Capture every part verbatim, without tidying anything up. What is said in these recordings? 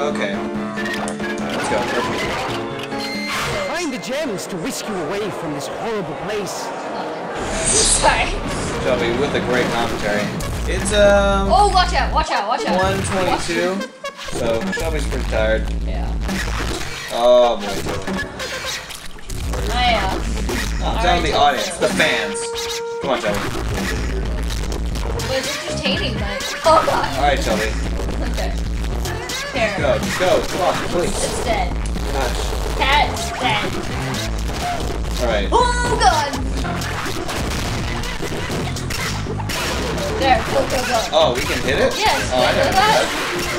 Okay. Let's go. Find the gems to whisk you away from this horrible place. Sorry. Shelby with a great commentary. It's um. Oh, watch out! Watch out! Watch out! one twenty-two. So Shelby's pretty tired. Yeah. Oh boy. I uh. I'm telling the audience, the fans. Come on, Shelby. But it's entertaining, but oh god. All right, Shelby. Okay. Here. Go, just go. Come on, please. It's dead. Gosh. Cat's dead. All right. Oh god. There, go, go, go. Oh, we can hit it? Yes, Oh, I look never at did that.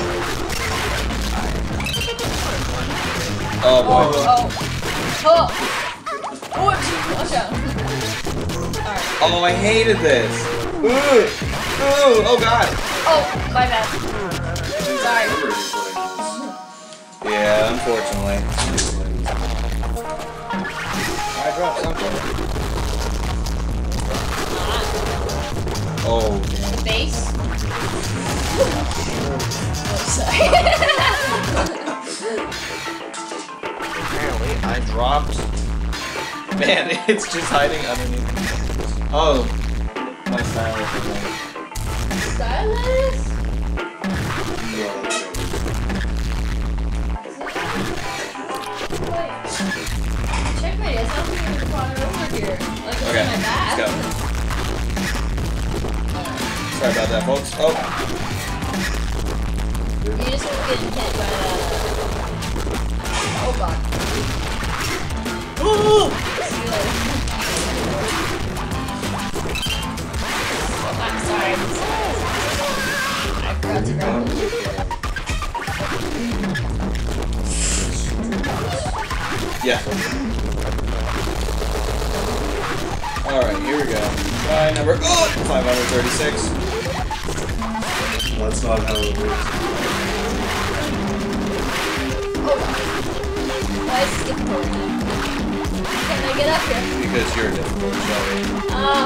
that. Oh boy. Oh. Oh. Oh, watch out. Alright. Oh, I hated this. Ooh. Ooh. Oh god. Oh, my bad. Sorry. Yeah, unfortunately. I dropped something. Oh, damn. Base. Oh, sorry. Apparently, I dropped. Man, it's just hiding underneath. Oh, my stylus is there. Stylus? Checkmate, it's not even flying over here. Like, it's Okay, in my back. let's go. Sorry about that, folks. Oh. You just keep getting hit by that. Oh god. Ooh! See you later. I'm sorry. I'm sorry. I forgot to grab it. Yeah. Alright, here we go. Try number oh, five hundred thirty-six. That's not how it works. Oh god. Why is it difficult? Can I get up here? Because you're difficult, Shelby. Ah.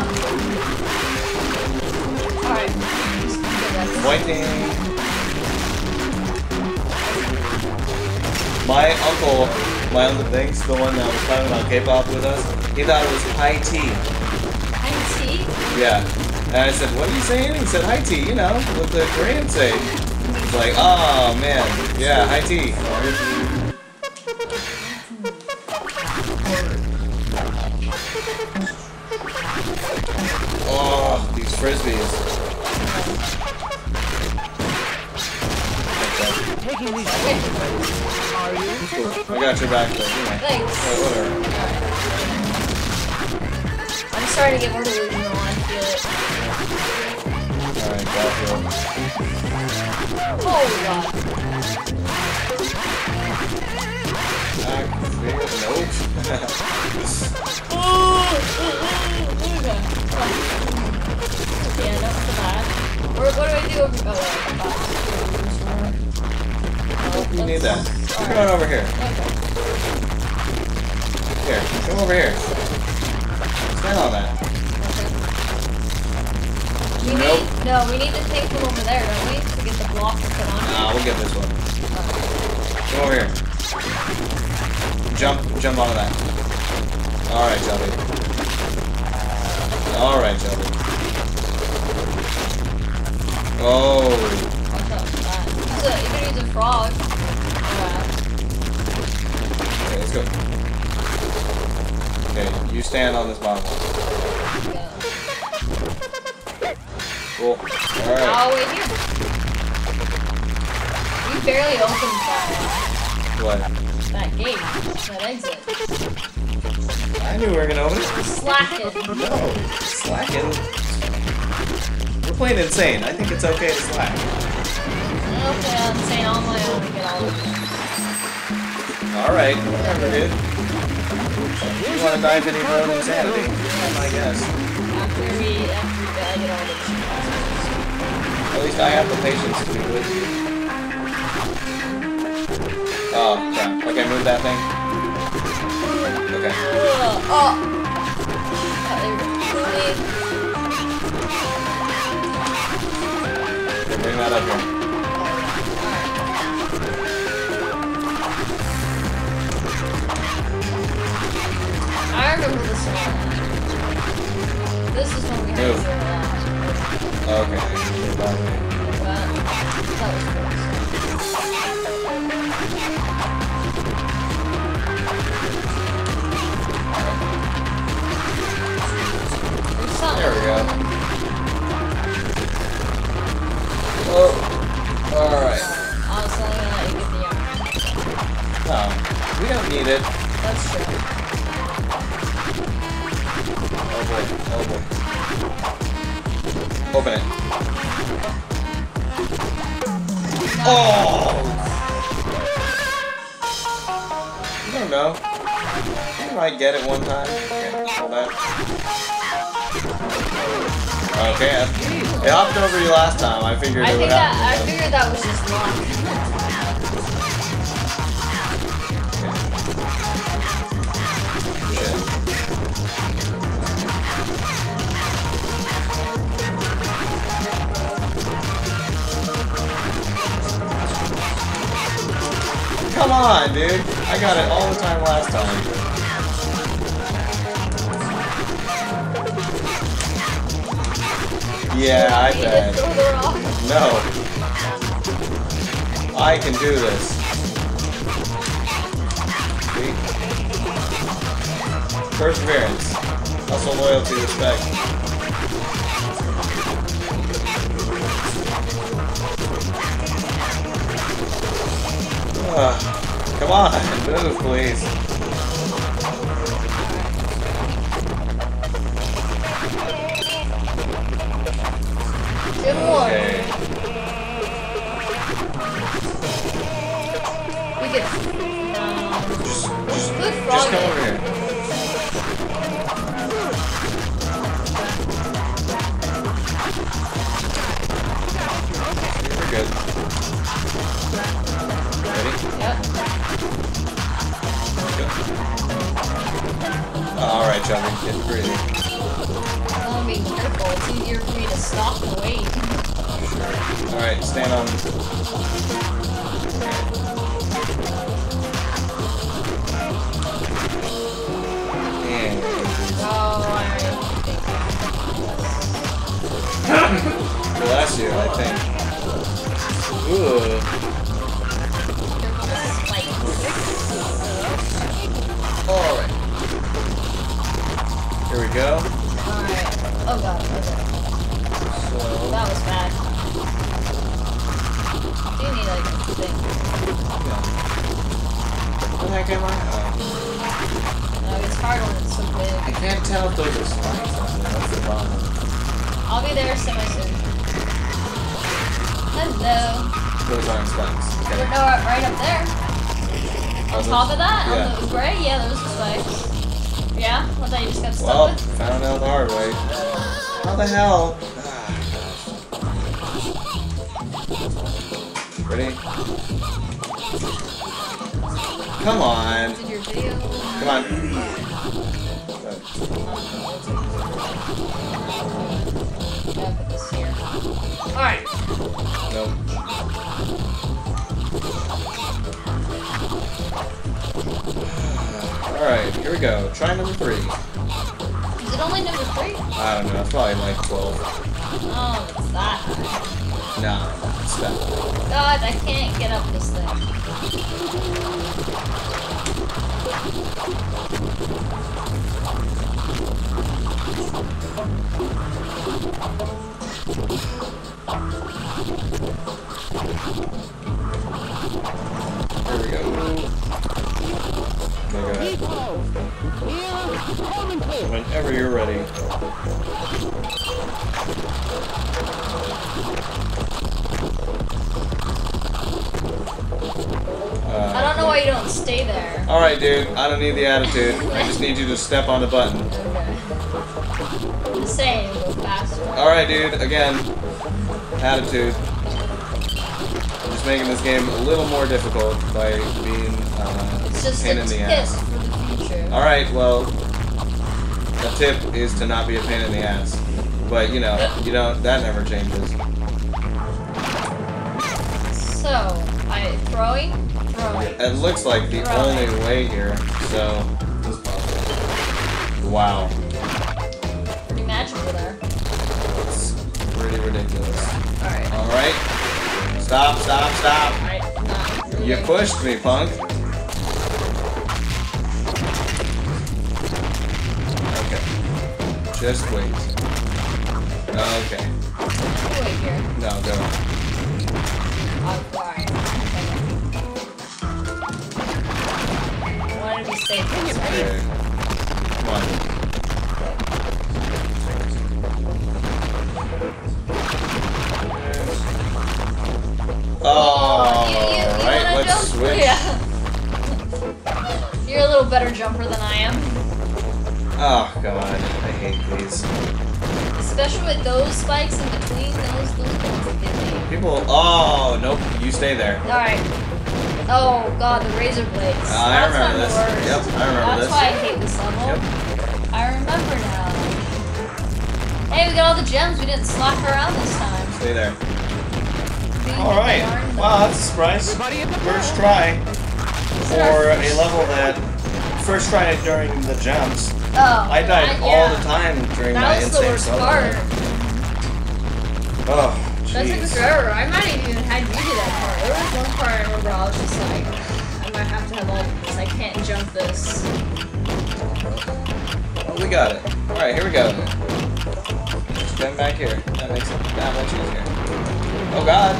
Uh, Alright. Pointing. My uncle, my uncle thinks, the one that was talking about K-pop with us, he thought it was high tea. High tea? Yeah. And I said, what are you saying? He said, high tea, you know, what the Koreans say. It's like, oh man, yeah, high tea. Oh, these frisbees. Taking these Okay. are you? I got your back though, you know. Thanks. Oh, whatever. I'm starting to get more delusional, I feel it. Alright, got you. Oh god. Activate. Nope. Yeah, that's the bad. Or what do I do over oh, uh, You need that. Come on over here. Here, come over here. Stand on that. We Nope. need, no, we need to take from over there, don't we? To get the block to put on. Nah, we'll get this one. Come over here. Jump, jump onto that. Alright, Shelby. Alright, Shelby. Oh. What's up with that? So, even use a frog. Alright. Okay, let's go. Okay, you stand on this bottom one. Yeah. Cool. Alright. Oh, wait here. You barely opened that, What? that gate, that exit. I knew we were gonna open it. Slacking. No, slacking. We're playing insane. I think it's okay to slack. Okay, I'm saying all my own and get all of them. Alright, whatever, dude. You wanna dive into your own insanity? I guess. After we, after we I get all of them. At least I have the patience to be with you. Oh, crap. Okay, move that thing. Okay. Uh, oh! Oh, there we go. Okay, bring that up here. Move. zero that. Okay. You're about me. But that was close. There's something. There we go. Oh. Alright. I was only gonna let you get the yarn. No. We don't need it. That's true. Oh boy. Oh boy. Open it. No. Oh! I don't know. You might get it one time. Okay, hold that. Okay, I, it hopped over you last time. I figured I it think would that happen. I figured that was just luck. Shit. Come on, dude. I got it all the time last time. Yeah, I You need to bet. throw the rock. No. I can do this. See? Perseverance. Hustle, loyalty, respect. Uh, come on, move, please. Two more. Okay. We get. No. Just, Good just, frog. just come over here. We're good. Ready? Yep. Alright, Johnny, get breathing. I'm being careful. It's easier for me to stop and wait. Alright, stand on. And Oh, bless you, I think. Ooh. Alright. Here we go. Alright. Oh god, okay. So. That was bad. Do you need like a thing? Yeah. What the heck am I? Oh. No, it's hard when it's so I big. can't tell if those are spikes. That's the problem. I'll be there semi soon. Hello. Those aren't spikes. But Okay. no, right up there. On top of that? Yeah. On the gray? Yeah, those are spikes. Yeah? What that you just got stuck Well, with? found out the hard way. How the hell? Ready? Come on. Did your video? Come on. Yeah, put this here. Alright. Nope. Alright, here we go. Try number three. Is it only number three? I don't know, it's probably like twelve. Oh, it's that high. Nah, it's that. God, I can't get up this thing. Here we go. Okay, go ahead. Whenever you're ready. I don't know why you don't stay there. Alright, dude. I don't need the attitude. I just need you to step on the button. Okay. The same, go faster. Alright, dude. Again. Attitude. I'm just making this game a little more difficult by being uh, It's just pain a in the tip ass. for the future. Alright, well, the tip is to not be a pain in the ass. But, you know, you don't, that never changes. So, I throwing, throwing. It looks like the Right. only way here, so... Wow. Pretty magical there. ridiculous. Alright. Alright. Stop, stop, stop. Alright, not really. You pushed me, punk. Okay. Just wait. Okay. Wait here. No, go. I'll fly. I want to be safe. Okay. Come on. Oh, you, you, you alright, wanna let's jump? switch. Yeah. You're a little better jumper than I am. Oh, God. I hate these. Especially with those spikes in between those, those things that get me. People. Oh, nope. You stay there. Alright. Oh, God, the razor blades. Uh, I That's remember not this. the worst. Yep, I remember That's this. why I hate this level. Yep. I remember now. Hey, we got all the gems. We didn't slap around this time. Stay there. Alright. Wow, that's a surprise. First try for a level that first try during the jumps. Oh, I died that- all yeah. the time during my That was the insane worst solo. part. Oh, That took jeez. forever. I might have even had you do that part. There was one part I remember I was just like, I might have to have all this. I can't jump this. Oh, we got it. Alright, here we go. Just come back here. That makes it that much easier. Oh, God.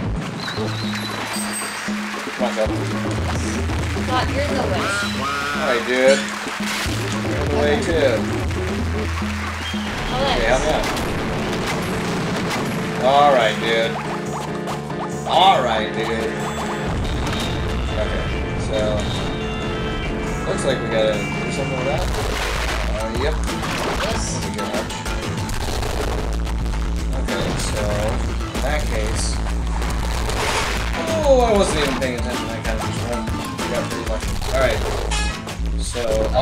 Come on, Shelby. God, you're in the way. Alright, dude. You're in the way, too. Oh, Okay, help me that's... out. Alright, dude. Alright, dude. Okay, so... Looks like we gotta do something with that. Uh, yep. Yes. Pretty good much. Okay, so... In that case... Oh, I wasn't even paying attention. I kind of just went. Got pretty lucky. Alright. So... Oh!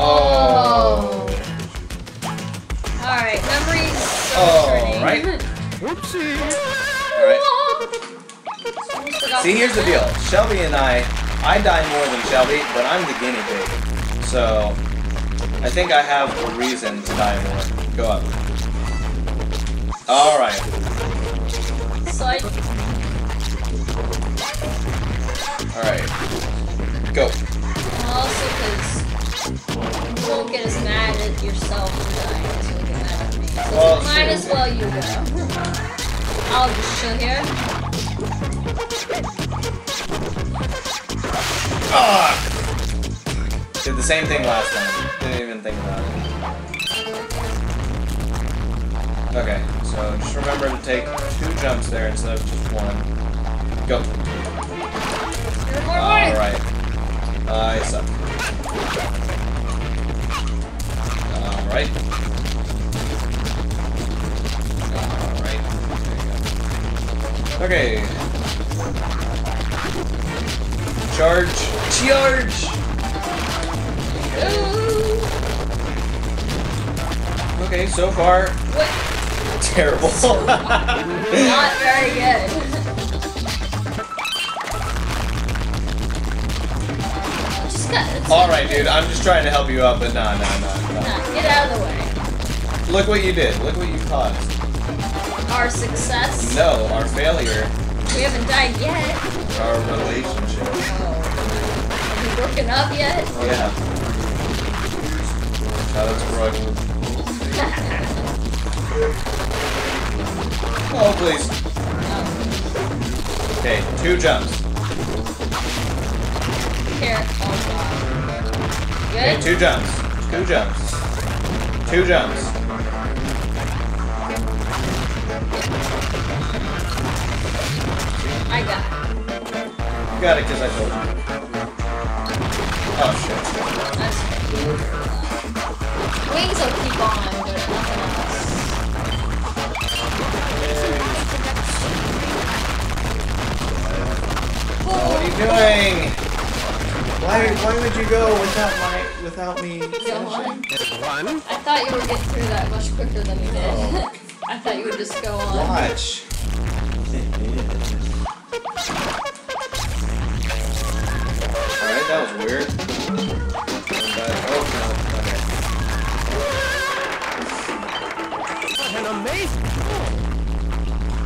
Alright, memories so Oh, concerning. right. Whoopsie. Alright. Almost forgot See, to here's the do deal. that. Shelby and I, I die more than Shelby, but I'm the guinea pig. So, I think I have a reason to die more. Go up. Alright. So I... Alright. Go. Also, because you won't get as mad at yourself for dying as you'll get mad at me. So Well, might sure. as well you go. I'll just chill here. Ah! Did the same thing last time. Didn't even think about it. Okay, so just remember to take two jumps there instead of just one. Go. You're more worried. Alright. I suck. Alright. Alright. There you go. Okay. Charge. Charge! Ooh. Okay, so far, What? terrible. Not very good. Just got it. Alright, dude, I'm just trying to help you out, but nah, nah, nah, nah. Nah, get out of the way. Look what you did. Look what you caused. Our success. No, our failure. We haven't died yet. Our relationship. Oh. Have we broken up yet? Yeah. That's how it's broken. Oh, please. Okay, two jumps. Here. Oh god. Okay, Good? two jumps. Two jumps. Two jumps. I got it. You got it because I told you. Oh, shit. That's wings will keep on, but nothing else. Oh, what are you doing? Why, why would you go without my, without me? Go on. One. I thought you would get through that much quicker than you did. Oh. I thought you would just go on. Watch. Alright, that was weird. Oh, no. An amazing.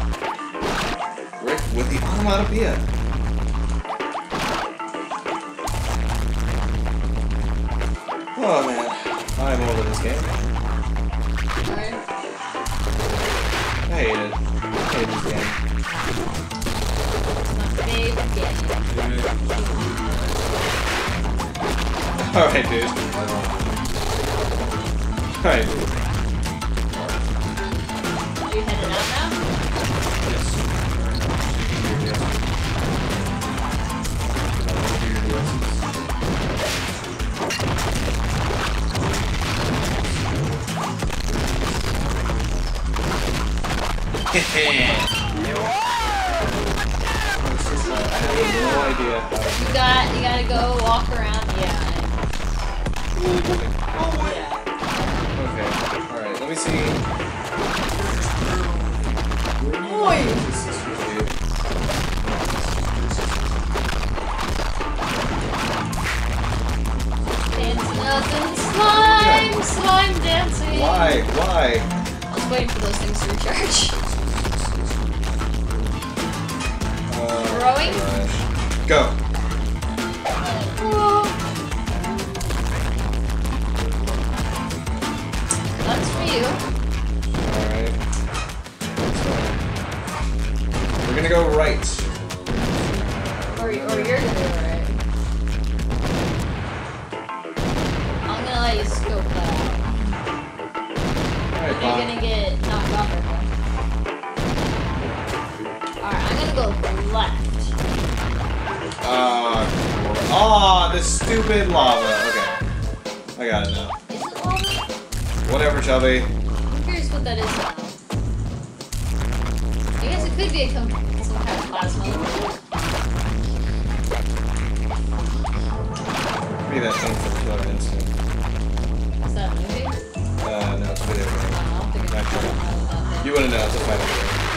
I'm out of beer. Oh man, I'm over this game. Alright. I hate it. I hate this game. It's my favorite game. Alright, dude. Alright, dude. Are you headed out now? Yes. I have no idea how to... You got, you gotta go walk around. Yeah. Yeah. Okay, alright, let me see. Oi! Dancing up in slime, slime dancing. Why? Why? I was waiting for those things to recharge. Uh, Rowing? gosh. Go. Whoa. That's for you. Alright. We're gonna go right. Or, or you're gonna do it right. I'm gonna let you scope that out. Alright, And you're Bob. gonna get knocked off right now. Alright, I'm gonna go left. Uh, oh, the stupid lava. Okay. I got it now. Is it lava? Whatever, Shelby. I'm curious what that is now. I guess it could be a com some kind of plasma. Maybe that thing for killer instant. Is that a movie? Uh, no, it's a video game. I don't think it's Actually, about that. you wouldn't know, it's a fighting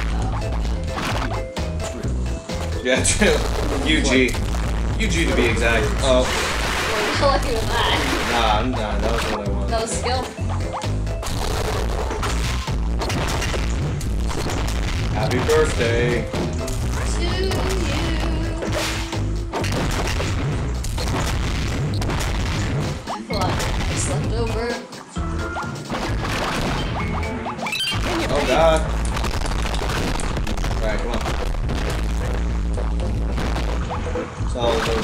game. Yeah, true. U G. U G to be exact. Oh. Well, you're lucky with that. Nah, nah, that was what I wanted. That was skill. Happy birthday. To you. What? I slept over. Oh god. Alright, come on. It's all over.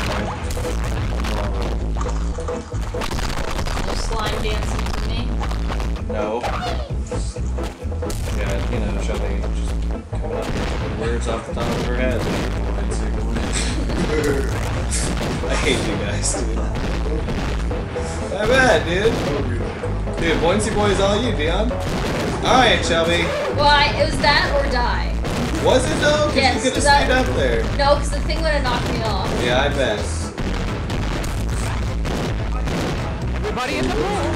No slime dancing for me. No. Yeah, you know, Shelby just coming up here with words off the top of her head. I hate you guys, dude. Not bad, dude. Dude, Boincy Boy is all you, Dion. Alright, Shelby. Why? It was that or die. Was it though? Because Yes, you could have 'cause I- stayed up there. No, because the thing would have knocked me off. Yeah, I bet. Everybody in the pool.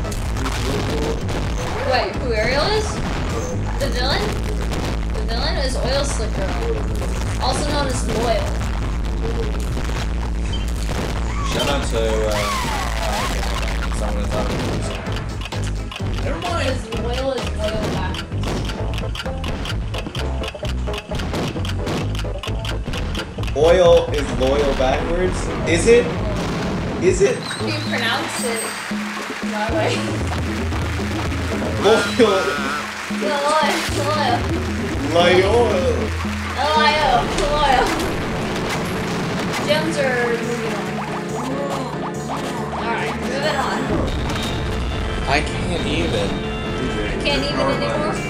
Wait, who Ariel is? The villain? The villain is Oil Slicker, also known as Loyal. Shout out to, uh, someone that thought it was. Never mind. Because Loyal is Loyal backwards. Oil is loyal backwards? Is it? Is it? You can pronounce it my way. Loyal. Loyal. Loyal. Loyal. L I O. Loyal. Gems are moving on. Alright, moving on. I can't even. You can't even anymore?